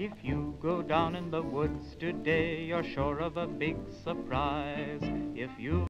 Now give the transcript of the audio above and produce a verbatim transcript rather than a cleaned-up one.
If you go down in the woods today, you're sure of a big surprise. If you